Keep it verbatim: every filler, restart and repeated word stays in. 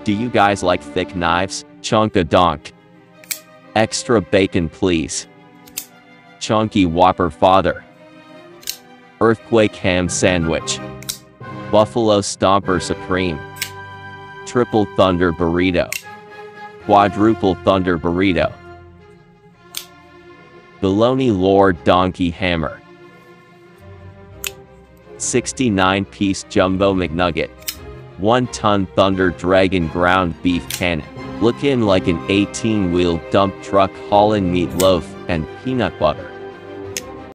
Do you guys like thick knives? Chonka donk. Extra bacon please. Chunky Whopper father. Earthquake ham sandwich. Buffalo Stomper Supreme. Triple Thunder Burrito. Quadruple Thunder Burrito. Bologna Lord Donkey Hammer. sixty-nine piece Jumbo McNugget. one ton Thunder Dragon Ground Beef Cannon. Looking like an eighteen wheel dump truck hauling meatloaf and peanut butter.